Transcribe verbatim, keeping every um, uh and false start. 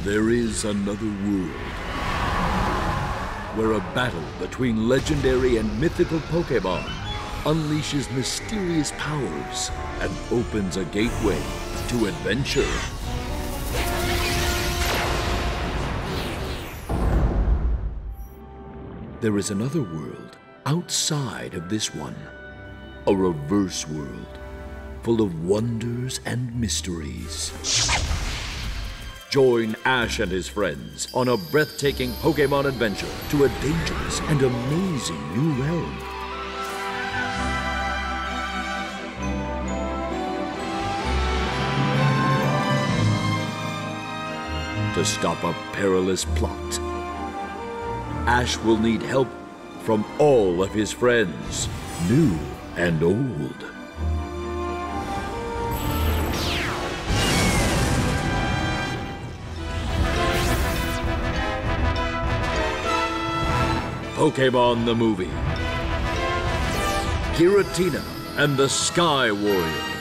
There is another world where a battle between legendary and mythical Pokémon unleashes mysterious powers and opens a gateway to adventure. There is another world outside of this one, a reverse world full of wonders and mysteries. Join Ash and his friends on a breathtaking Pokémon adventure to a dangerous and amazing new realm. To stop a perilous plot, Ash will need help from all of his friends, new and old. Pokémon the movie. Giratina and the Sky Warrior.